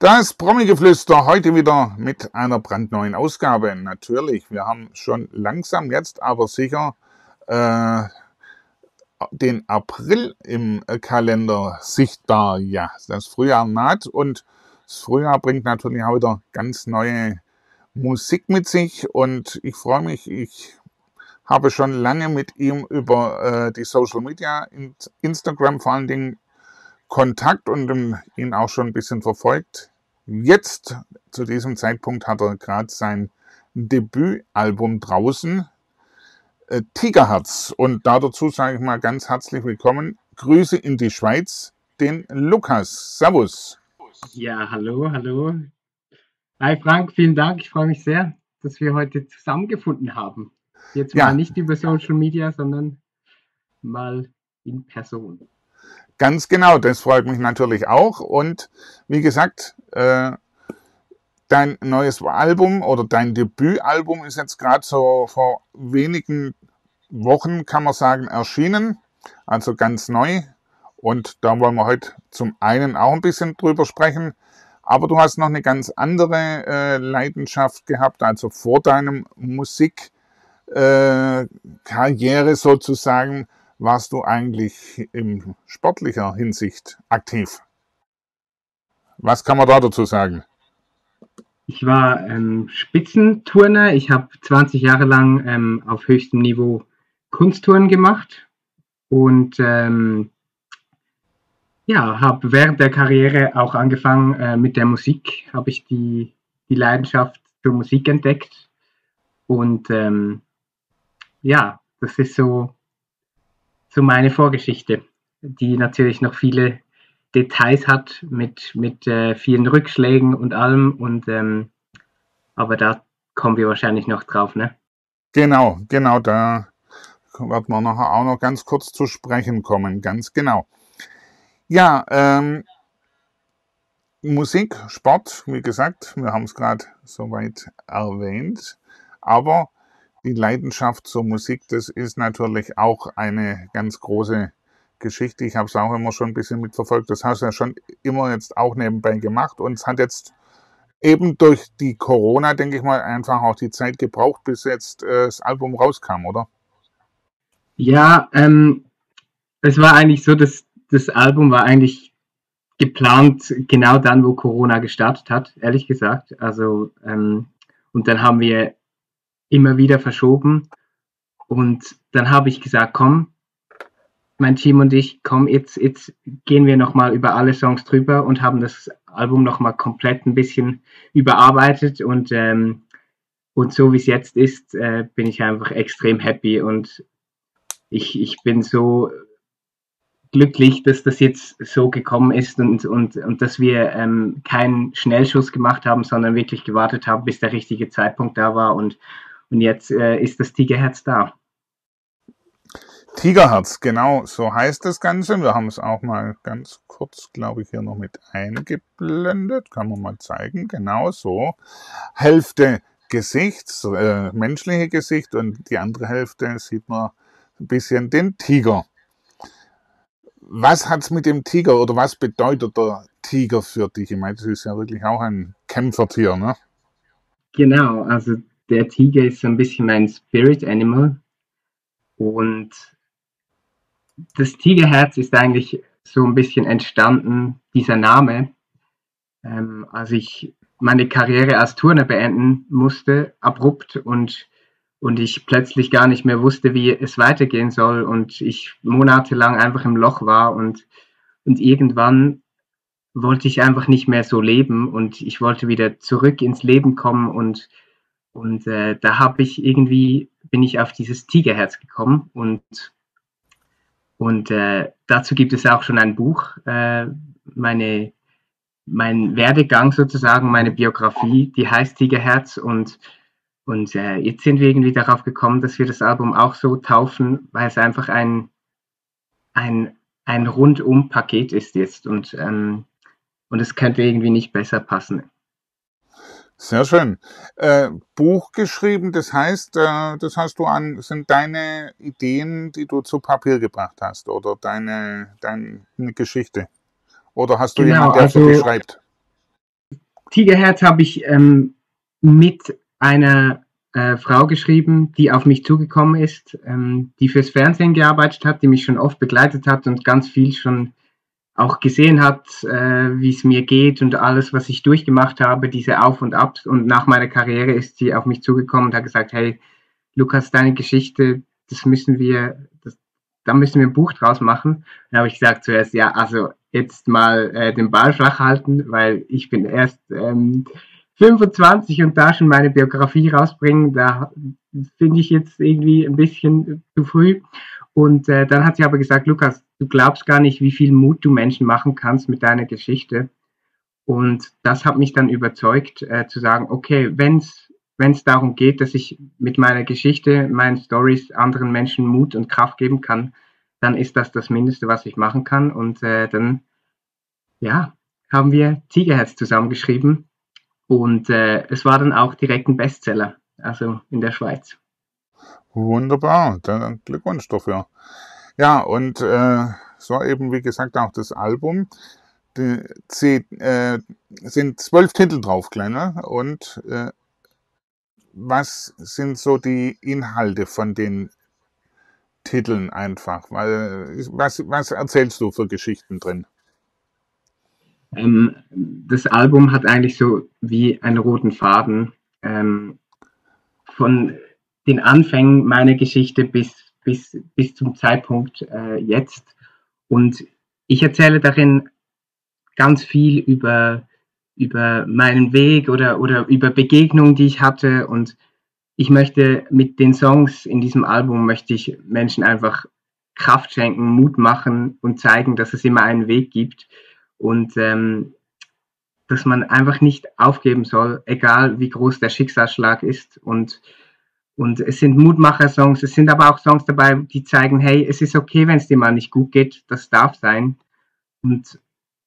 Das Promi-Geflüster heute wieder mit einer brandneuen Ausgabe. Natürlich, wir haben schon langsam jetzt aber sicher den April im Kalender sichtbar. Ja, das Frühjahr naht und das Frühjahr bringt natürlich auch wieder ganz neue Musik mit sich und ich freue mich, ich habe schon lange mit ihm über die Social Media, Instagram vor allen Dingen, Kontakt und ihn auch schon ein bisschen verfolgt. Jetzt, zu diesem Zeitpunkt, hat er gerade sein Debütalbum draußen, Tigerherz. Und dazu sage ich mal ganz herzlich willkommen. Grüße in die Schweiz, den Lukas. Servus. Ja, hallo, hallo. Hi Frank, vielen Dank. Ich freue mich sehr, dass wir heute zusammengefunden haben. Jetzt mal nicht über Social Media, sondern mal in Person. Ganz genau, das freut mich natürlich auch. Und wie gesagt, dein neues Album oder dein Debütalbum ist jetzt gerade so vor wenigen Wochen, kann man sagen, erschienen. Also ganz neu. Und da wollen wir heute zum einen auch ein bisschen drüber sprechen. Aber du hast noch eine ganz andere Leidenschaft gehabt, also vor deinem Musikkarriere sozusagen, warst du eigentlich in sportlicher Hinsicht aktiv. Was kann man da dazu sagen? Ich war Spitzenturner. Ich habe 20 Jahre lang auf höchstem Niveau Kunsttouren gemacht und habe während der Karriere auch angefangen mit der Musik. Habe ich die Leidenschaft zur Musik entdeckt und das ist so meine Vorgeschichte, die natürlich noch viele Details hat mit vielen Rückschlägen und allem. Aber da kommen wir wahrscheinlich noch drauf, ne? Genau, da wird man nachher auch noch ganz kurz zu sprechen kommen, ganz genau. Ja, Musik, Sport, wie gesagt, wir haben es gerade soweit erwähnt, aber die Leidenschaft zur Musik, das ist natürlich auch eine ganz große Geschichte. Ich habe es auch immer schon ein bisschen mitverfolgt. Das hast du ja schon immer jetzt auch nebenbei gemacht und es hat jetzt eben durch die Corona, denke ich mal, einfach auch die Zeit gebraucht, bis jetzt das Album rauskam, oder? Ja, es war eigentlich so, dass das Album war eigentlich geplant genau dann, wo Corona gestartet hat, ehrlich gesagt. Also und dann haben wir immer wieder verschoben und dann habe ich gesagt, komm, mein Team und ich, komm, jetzt gehen wir nochmal über alle Songs drüber und haben das Album nochmal komplett ein bisschen überarbeitet und so wie es jetzt ist, bin ich einfach extrem happy und ich bin so glücklich, dass das jetzt so gekommen ist und dass wir keinen Schnellschuss gemacht haben, sondern wirklich gewartet haben, bis der richtige Zeitpunkt da war und jetzt ist das Tigerherz da. Tigerherz, genau, so heißt das Ganze. Wir haben es auch mal ganz kurz, glaube ich, hier noch mit eingeblendet. Kann man mal zeigen, genau so. Hälfte Gesicht, menschliche Gesicht und die andere Hälfte sieht man ein bisschen den Tiger. Was hat's mit dem Tiger oder was bedeutet der Tiger für dich? Ich meine, das ist ja wirklich auch ein Kämpfertier, ne? Genau, also der Tiger ist so ein bisschen mein Spirit Animal und das Tigerherz ist eigentlich so ein bisschen entstanden, dieser Name, als ich meine Karriere als Turner beenden musste, abrupt und ich plötzlich gar nicht mehr wusste, wie es weitergehen soll und ich monatelang einfach im Loch war und irgendwann wollte ich einfach nicht mehr so leben und ich wollte wieder zurück ins Leben kommen und da bin ich auf dieses Tigerherz gekommen und dazu gibt es auch schon ein Buch, mein Werdegang sozusagen, meine Biografie, die heißt Tigerherz und jetzt sind wir irgendwie darauf gekommen, dass wir das Album auch so taufen, weil es einfach ein Rundum-Paket ist jetzt und es könnte irgendwie nicht besser passen. Sehr schön. Buch geschrieben, das heißt, sind deine Ideen, die du zu Papier gebracht hast oder deine Geschichte? Oder hast du Genau, jemanden, der für dich also schreibt? Tigerherz habe ich mit einer Frau geschrieben, die auf mich zugekommen ist, die fürs Fernsehen gearbeitet hat, die mich schon oft begleitet hat und ganz viel schon auch gesehen hat, wie es mir geht und alles, was ich durchgemacht habe, diese Auf und Abs. Und nach meiner Karriere ist sie auf mich zugekommen und hat gesagt, hey, Lukas, deine Geschichte, da müssen wir ein Buch draus machen. Dann habe ich gesagt zuerst, ja, also jetzt mal den Ball flach halten, weil ich bin erst 25 und da schon meine Biografie rausbringen, da finde ich jetzt irgendwie ein bisschen zu früh. Und dann hat sie aber gesagt, Lukas, du glaubst gar nicht, wie viel Mut du Menschen machen kannst mit deiner Geschichte. Und das hat mich dann überzeugt, zu sagen, okay, wenn es darum geht, dass ich mit meiner Geschichte, meinen Stories anderen Menschen Mut und Kraft geben kann, dann ist das Mindeste, was ich machen kann. Und dann, ja, haben wir Tigerherz zusammengeschrieben. Und es war dann auch direkt ein Bestseller, also in der Schweiz. Wunderbar, dann Glückwunsch dafür. Ja, und so eben, wie gesagt, auch das Album. Sind 12 Titel drauf, kleiner. Und was sind so die Inhalte von den Titeln einfach? Was erzählst du für Geschichten drin? Das Album hat eigentlich so wie einen roten Faden von den Anfängen meiner Geschichte bis zum Zeitpunkt jetzt. Und ich erzähle darin ganz viel über meinen Weg oder über Begegnungen, die ich hatte. Und ich möchte mit den Songs in diesem Album, möchte ich Menschen einfach Kraft schenken, Mut machen und zeigen, dass es immer einen Weg gibt. Und dass man einfach nicht aufgeben soll, egal wie groß der Schicksalsschlag ist. Und es sind Mutmacher-Songs, es sind aber auch Songs dabei, die zeigen, hey, es ist okay, wenn es dir mal nicht gut geht, das darf sein. Und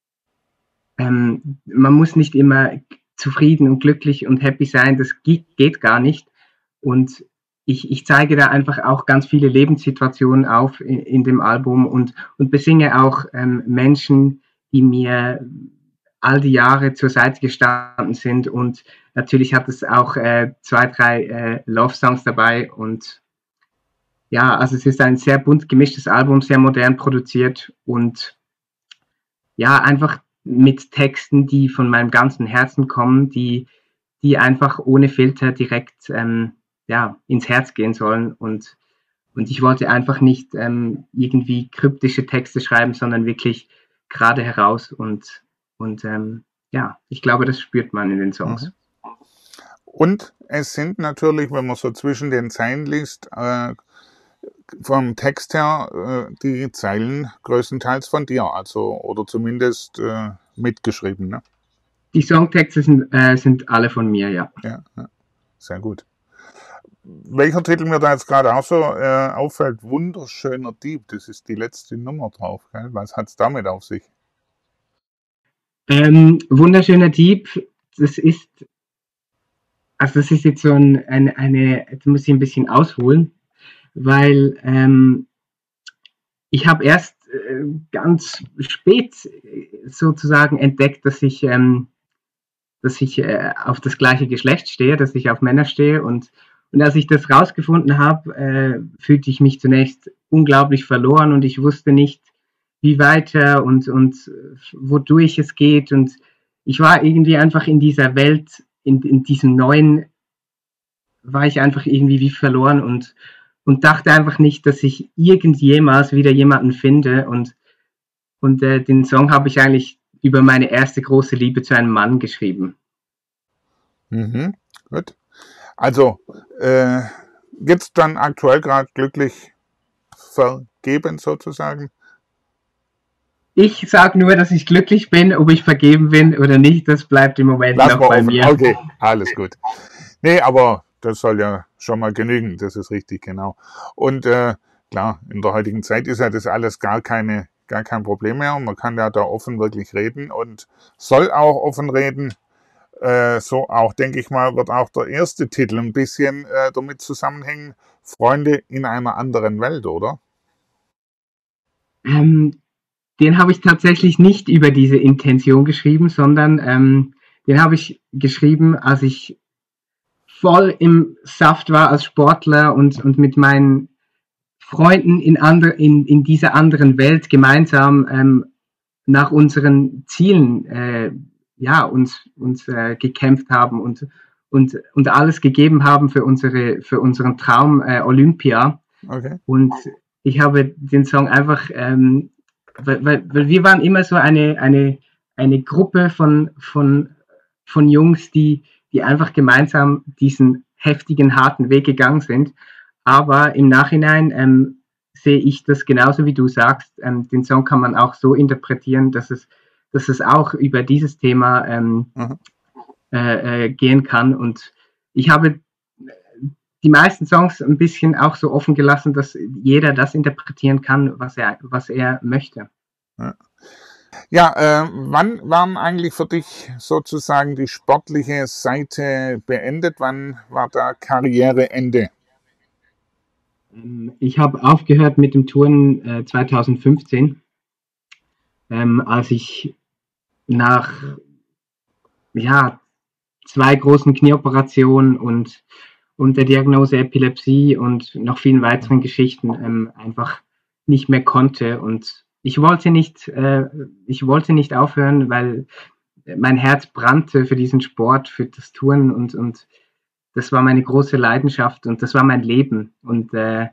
man muss nicht immer zufrieden und glücklich und happy sein, das geht gar nicht. Und ich zeige da einfach auch ganz viele Lebenssituationen auf in dem Album und besinge auch Menschen, die mir all die Jahre zur Seite gestanden sind. Und natürlich hat es auch 2, 3 Love-Songs dabei. Und ja, also es ist ein sehr bunt gemischtes Album, sehr modern produziert und ja, einfach mit Texten, die von meinem ganzen Herzen kommen, die einfach ohne Filter direkt ins Herz gehen sollen. Und ich wollte einfach nicht irgendwie kryptische Texte schreiben, sondern wirklich gerade heraus. Und ich glaube, das spürt man in den Songs. Und es sind natürlich, wenn man so zwischen den Zeilen liest, vom Text her die Zeilen größtenteils von dir, also oder zumindest mitgeschrieben, ne? Die Songtexte sind alle von mir, ja. Ja, sehr gut. Welcher Titel mir da jetzt gerade auch so auffällt, Wunderschöner Dieb, das ist die letzte Nummer drauf, gell? Was hat es damit auf sich? Wunderschöner Dieb, das ist jetzt so jetzt muss ich ein bisschen ausholen, weil ich habe erst ganz spät sozusagen entdeckt, dass ich auf das gleiche Geschlecht stehe, dass ich auf Männer stehe und als ich das rausgefunden habe, fühlte ich mich zunächst unglaublich verloren und ich wusste nicht, wie weiter und wodurch es geht und ich war irgendwie einfach in dieser Welt, in diesem Neuen, war ich einfach irgendwie wie verloren und dachte einfach nicht, dass ich jemals wieder jemanden finde und den Song habe ich eigentlich über meine erste große Liebe zu einem Mann geschrieben. Gut. Also, jetzt dann aktuell gerade glücklich vergeben sozusagen? Ich sage nur, dass ich glücklich bin, ob ich vergeben bin oder nicht, das bleibt im Moment noch bei mir. Okay, alles gut. Nee, aber das soll ja schon mal genügen, das ist richtig, genau. Und klar, in der heutigen Zeit ist ja das alles gar kein Problem mehr. Man kann ja da offen wirklich reden und soll auch offen reden. So auch, denke ich mal, wird auch der erste Titel ein bisschen damit zusammenhängen. Freunde in einer anderen Welt, oder? Den habe ich tatsächlich nicht über diese Intention geschrieben, sondern Den habe ich geschrieben, als ich voll im Saft war als Sportler und mit meinen Freunden in dieser anderen Welt gemeinsam nach unseren Zielen uns gekämpft haben und alles gegeben haben für unseren Traum Olympia. Okay. Und ich habe den Song einfach, weil wir waren immer so eine Gruppe von Jungs, die einfach gemeinsam diesen heftigen, harten Weg gegangen sind. Aber im Nachhinein sehe ich das genauso wie du sagst. Den Song kann man auch so interpretieren, dass es auch über dieses Thema gehen kann. Und ich habe die meisten Songs ein bisschen auch so offen gelassen, dass jeder das interpretieren kann, was er möchte. Ja, wann waren eigentlich für dich sozusagen die sportliche Seite beendet? Wann war da Karriereende? Ich habe aufgehört mit dem Touren 2015, als ich nach 2 großen Knieoperationen und der Diagnose Epilepsie und noch vielen weiteren Geschichten einfach nicht mehr konnte. Und ich wollte nicht aufhören, weil mein Herz brannte für diesen Sport, für das Touren und das war meine große Leidenschaft und das war mein Leben. Und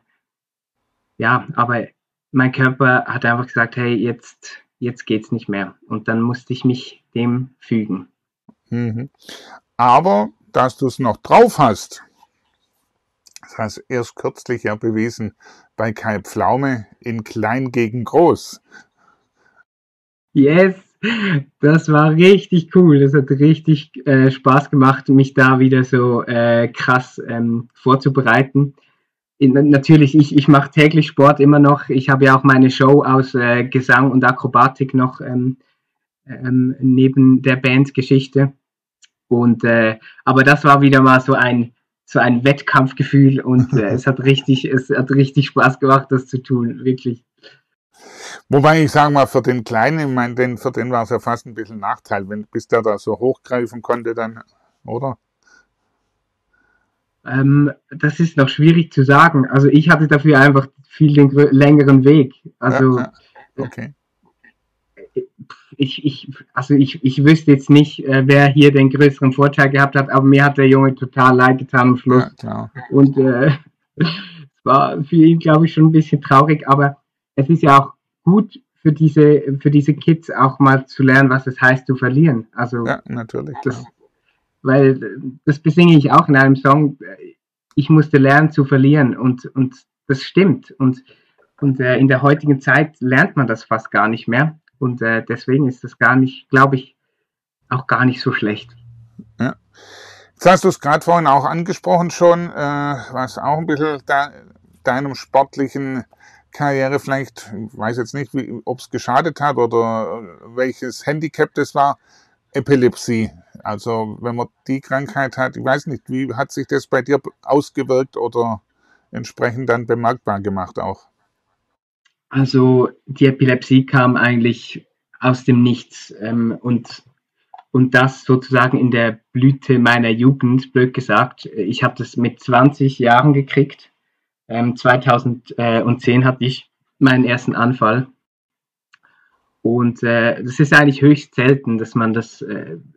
aber mein Körper hat einfach gesagt, hey, jetzt geht's nicht mehr. Und dann musste ich mich dem fügen. Mhm. Aber, dass du es noch drauf hast, das hast du erst kürzlich ja bewiesen bei Kai Pflaume in Klein gegen Groß. Yes, das war richtig cool. Das hat richtig Spaß gemacht, mich da wieder so krass vorzubereiten. Natürlich, ich mache täglich Sport immer noch. Ich habe ja auch meine Show aus Gesang und Akrobatik noch neben der Bandgeschichte. Aber das war wieder mal so ein Wettkampfgefühl und es hat richtig Spaß gemacht, das zu tun, wirklich. Wobei ich sage mal, für den Kleinen, für den war es ja fast ein bisschen Nachteil, bis der da so hochgreifen konnte dann, oder? Das ist noch schwierig zu sagen. Also ich hatte dafür einfach viel den längeren Weg. Also okay. Ich wüsste jetzt nicht, wer hier den größeren Vorteil gehabt hat, aber mir hat der Junge total leid getan am Schluss. Ja, klar. Und es war für ihn, glaube ich, schon ein bisschen traurig, aber es ist ja auch gut für diese Kids auch mal zu lernen, was es heißt zu verlieren. Also ja, natürlich. Weil das besinge ich auch in einem Song. Ich musste lernen zu verlieren und das stimmt. Und in der heutigen Zeit lernt man das fast gar nicht mehr. Und deswegen ist das glaube ich, auch gar nicht so schlecht. Ja. Jetzt hast du es gerade vorhin auch angesprochen schon, was auch ein bisschen deinem sportlichen Karriere vielleicht, ich weiß jetzt nicht, ob es geschadet hat oder welches Handicap das war, Epilepsie. Also wenn man die Krankheit hat, ich weiß nicht, wie hat sich das bei dir ausgewirkt oder entsprechend dann bemerkbar gemacht auch? Also die Epilepsie kam eigentlich aus dem Nichts und das sozusagen in der Blüte meiner Jugend, blöd gesagt. Ich habe das mit 20 Jahren gekriegt. 2010 hatte ich meinen ersten Anfall. Und das ist eigentlich höchst selten, dass man das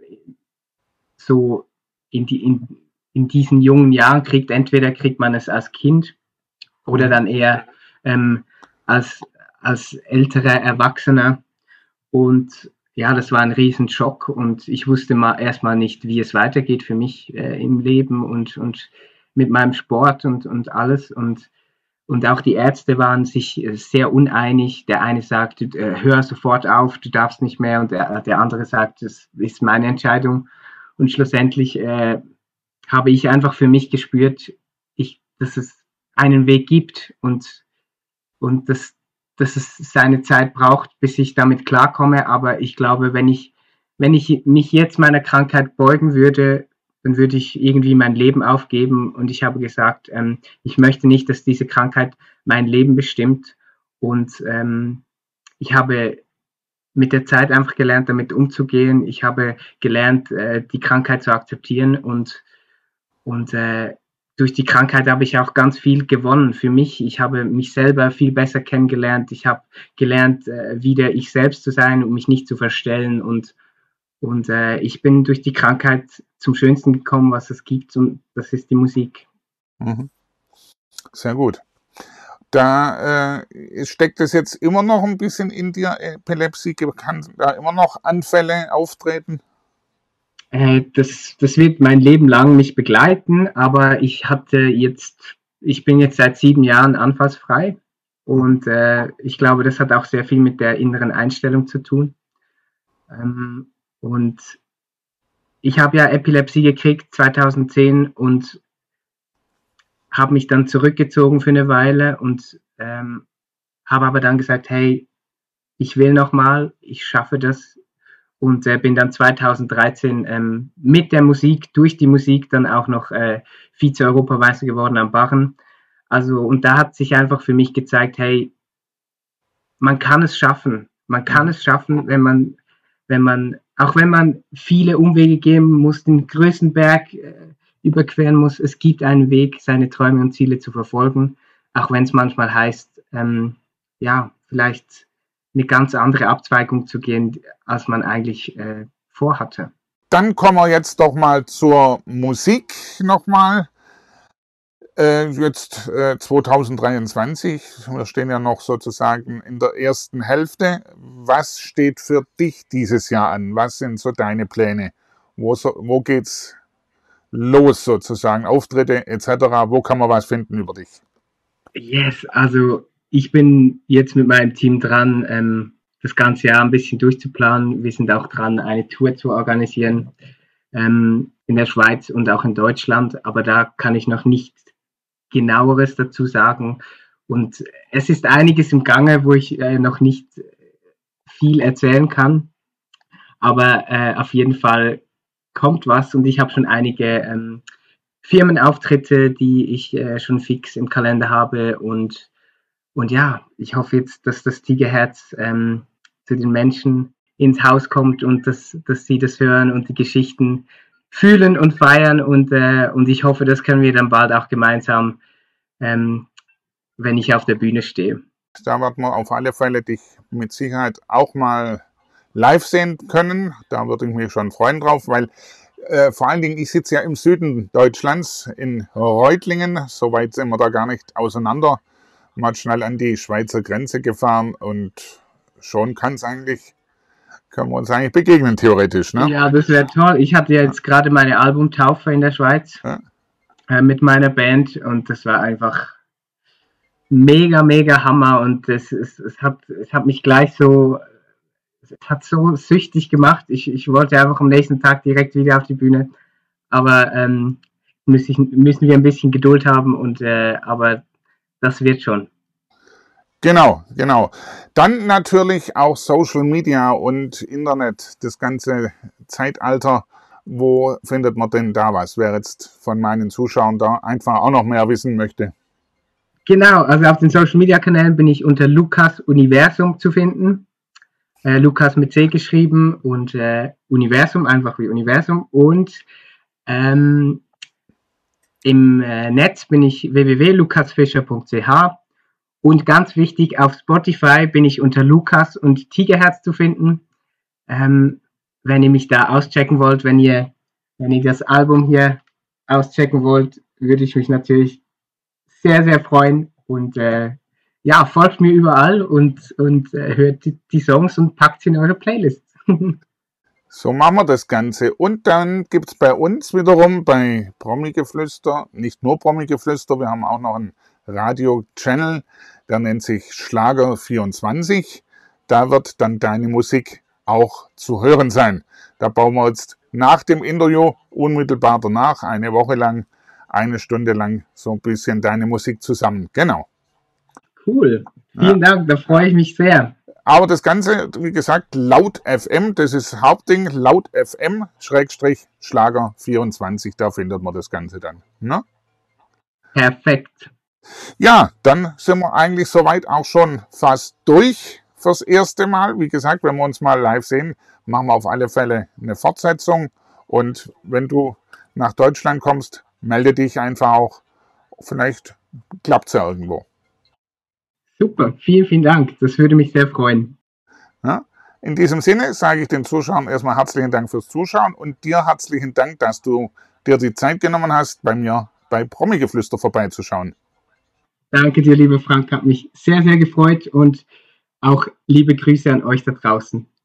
so in diesen jungen Jahren kriegt. Entweder kriegt man es als Kind oder dann eher als älterer Erwachsener. Und ja, das war ein Riesenschock und ich wusste erstmal nicht, wie es weitergeht für mich im Leben und mit meinem Sport und alles. Und auch die Ärzte waren sich sehr uneinig. Der eine sagt, hör sofort auf, du darfst nicht mehr. Und der andere sagt, das ist meine Entscheidung. Und schlussendlich habe ich einfach für mich gespürt, dass es einen Weg gibt und dass es seine Zeit braucht, bis ich damit klarkomme. Aber ich glaube, wenn ich mich jetzt meiner Krankheit beugen würde, dann würde ich irgendwie mein Leben aufgeben. Und ich habe gesagt, ich möchte nicht, dass diese Krankheit mein Leben bestimmt. Und ich habe mit der Zeit einfach gelernt, damit umzugehen. Ich habe gelernt, die Krankheit zu akzeptieren und durch die Krankheit habe ich auch ganz viel gewonnen für mich. Ich habe mich selber viel besser kennengelernt. Ich habe gelernt, wieder ich selbst zu sein und mich nicht zu verstellen. Und ich bin durch die Krankheit zum Schönsten gekommen, was es gibt. Und das ist die Musik. Mhm. Sehr gut. Da steckt es jetzt immer noch ein bisschen in dir, Epilepsie? Kann da immer noch Anfälle auftreten? Das wird mein Leben lang mich begleiten, aber ich bin jetzt seit 7 Jahren anfallsfrei und ich glaube, das hat auch sehr viel mit der inneren Einstellung zu tun. Und ich habe ja Epilepsie gekriegt 2010 und habe mich dann zurückgezogen für eine Weile und habe aber dann gesagt, hey, ich will nochmal, ich schaffe das. Und bin dann 2013 mit der Musik, durch die Musik dann auch noch Vize-Europameister geworden am Barren. Also, und da hat sich einfach für mich gezeigt, hey, man kann es schaffen. Man kann es schaffen, auch wenn man viele Umwege gehen muss, den größten Berg überqueren muss. Es gibt einen Weg, seine Träume und Ziele zu verfolgen, auch wenn es manchmal heißt, ja, vielleicht eine ganz andere Abzweigung zu gehen, als man eigentlich vorhatte. Dann kommen wir jetzt doch mal zur Musik nochmal. Jetzt 2023, wir stehen ja noch sozusagen in der ersten Hälfte. Was steht für dich dieses Jahr an? Was sind so deine Pläne? Wo geht's los sozusagen? Auftritte etc. Wo kann man was finden über dich? Yes, also ich bin jetzt mit meinem Team dran, das ganze Jahr ein bisschen durchzuplanen. Wir sind auch dran, eine Tour zu organisieren in der Schweiz und auch in Deutschland. Aber da kann ich noch nichts Genaueres dazu sagen. Und es ist einiges im Gange, wo ich noch nicht viel erzählen kann. Aber auf jeden Fall kommt was und ich habe schon einige Firmenauftritte, die ich schon fix im Kalender habe und ja, ich hoffe jetzt, dass das Tigerherz zu den Menschen ins Haus kommt und dass sie das hören und die Geschichten fühlen und feiern und ich hoffe, das können wir dann bald auch gemeinsam, wenn ich auf der Bühne stehe. Da wird man auf alle Fälle dich mit Sicherheit auch mal live sehen können. Da würde ich mich schon freuen drauf, weil vor allen Dingen, ich sitze ja im Süden Deutschlands in Reutlingen. So weit sind wir da gar nicht auseinander. Mal schnell an die Schweizer Grenze gefahren und schon können wir uns eigentlich begegnen, theoretisch. Ne? Ja, das wäre toll. Ich hatte jetzt gerade meine Albumtaufe in der Schweiz mit meiner Band und das war einfach mega, mega Hammer und es hat mich gleich so, es hat so süchtig gemacht. Ich wollte einfach am nächsten Tag direkt wieder auf die Bühne, aber müssen wir ein bisschen Geduld haben aber das wird schon. Genau. Dann natürlich auch Social Media und Internet, das ganze Zeitalter. Wo findet man denn da was? Wer jetzt von meinen Zuschauern da einfach auch noch mehr wissen möchte. Genau, also auf den Social Media Kanälen bin ich unter Lukas Universum zu finden. Lukas mit C geschrieben und Universum, einfach wie Universum. Und im Netz bin ich www.lukasfischer.ch. Und ganz wichtig, auf Spotify bin ich unter Lukas und Tigerherz zu finden. Wenn ihr mich da auschecken wollt, wenn ihr das Album hier auschecken wollt, würde ich mich natürlich sehr, sehr freuen. Und ja, folgt mir überall und hört die Songs und packt sie in eure Playlist. So machen wir das Ganze. Und dann gibt es bei uns wiederum bei Promi-Geflüster, nicht nur Promi-Geflüster, wir haben auch noch einen Radio-Channel, der nennt sich Schlager 24. Da wird dann deine Musik auch zu hören sein. Da bauen wir jetzt nach dem Interview unmittelbar danach, eine Woche lang, 1 Stunde lang so ein bisschen deine Musik zusammen. Genau. Cool. Vielen Dank, da freue ich mich sehr. Aber das Ganze, wie gesagt, Laut FM, das ist das Hauptding, Laut FM, Schlager 24, da findet man das Ganze dann. Ne? Perfekt. Ja, dann sind wir eigentlich soweit auch schon fast durch fürs erste Mal. Wie gesagt, wenn wir uns mal live sehen, machen wir auf alle Fälle eine Fortsetzung. Und wenn du nach Deutschland kommst, melde dich einfach auch. Vielleicht klappt es ja irgendwo. Super, vielen, vielen Dank. Das würde mich sehr freuen. Ja? In diesem Sinne sage ich den Zuschauern erstmal herzlichen Dank fürs Zuschauen und dir herzlichen Dank, dass du dir die Zeit genommen hast, bei mir bei Promi-Geflüster vorbeizuschauen. Danke dir, lieber Frank, hat mich sehr, sehr gefreut und auch liebe Grüße an euch da draußen.